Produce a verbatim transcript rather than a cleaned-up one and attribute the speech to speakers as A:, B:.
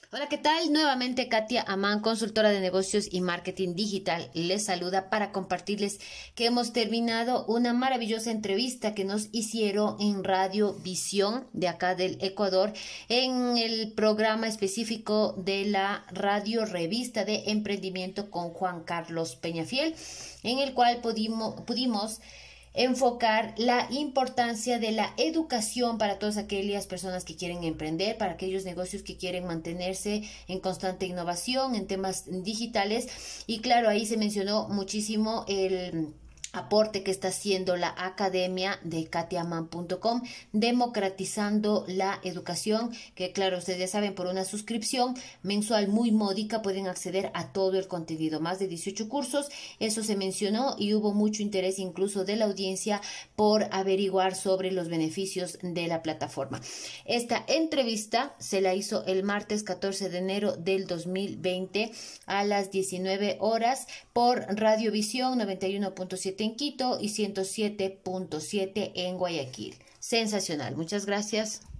A: Hola, ¿qué tal? Nuevamente Katia Amán, consultora de negocios y marketing digital, les saluda para compartirles que hemos terminado una maravillosa entrevista que nos hicieron en Radio Visión de acá del Ecuador, en el programa específico de la Radio Revista de Emprendimiento con Juan Carlos Peñafiel, en el cual pudimos, pudimos enfocar la importancia de la educación para todas aquellas personas que quieren emprender, para aquellos negocios que quieren mantenerse en constante innovación en temas digitales. Y claro, ahí se mencionó muchísimo el aporte que está haciendo la academia de katia amán punto com, democratizando la educación, que claro, ustedes ya saben, por una suscripción mensual muy módica pueden acceder a todo el contenido, más de dieciocho cursos. Eso se mencionó y hubo mucho interés incluso de la audiencia por averiguar sobre los beneficios de la plataforma. Esta entrevista se la hizo el martes catorce de enero del dos mil veinte a las diecinueve horas por Radiovisión noventa y uno punto siete en Quito y ciento siete punto siete en Guayaquil. Sensacional. Muchas gracias.